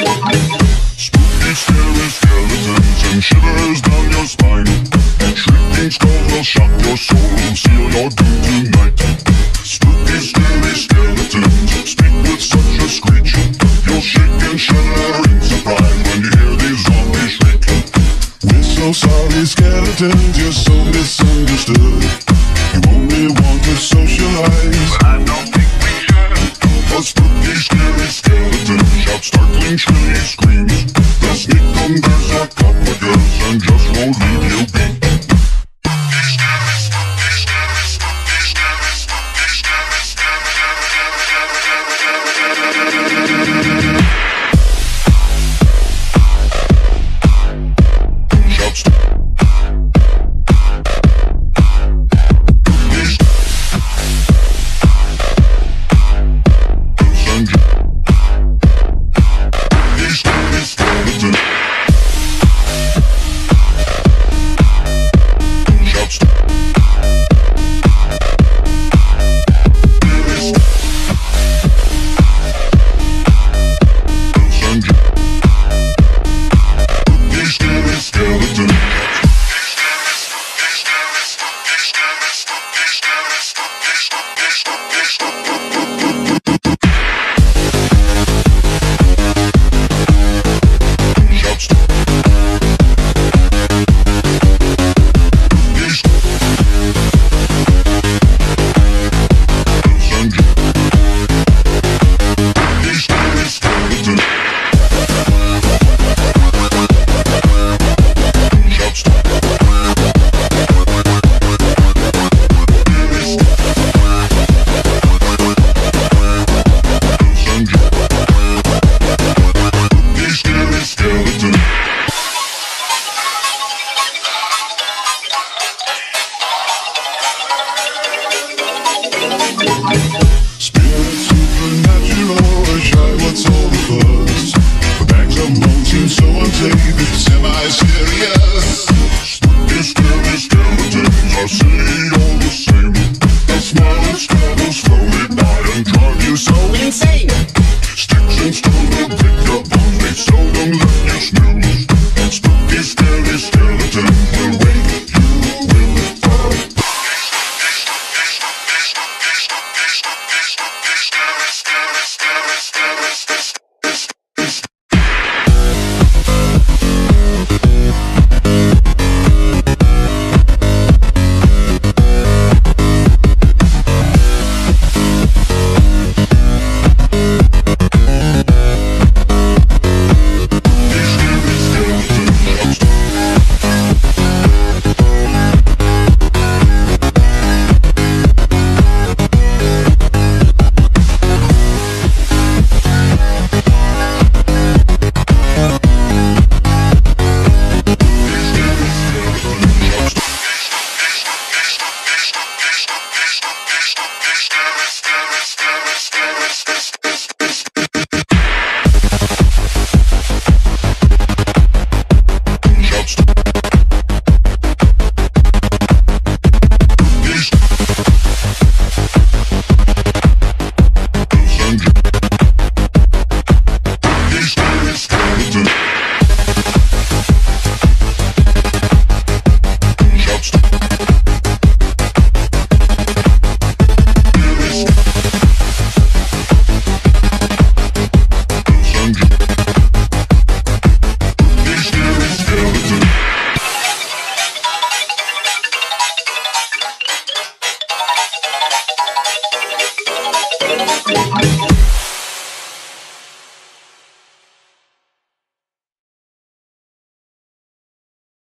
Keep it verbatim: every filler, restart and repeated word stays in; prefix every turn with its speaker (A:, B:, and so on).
A: Spooky, scary skeletons and shivers down your spine. Shrieking skulls will shock your soul and seal your doom tonight. Spooky, scary skeletons speak with such a screech. You'll shake and shudder in surprise when you hear these zombies shriek. We're so sorry, skeletons, you're so misunderstood. You only want to socialize, but I don't think we should. A spooky, scary skeleton shouts startling, shrilly screams. They'll sneak under sarcophagus and just won't leave you be. Skeleton.